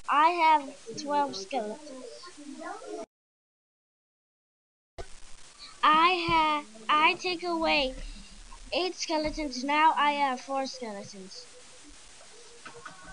I have 12 skeletons. I take away 8 skeletons. Now I have 4 skeletons.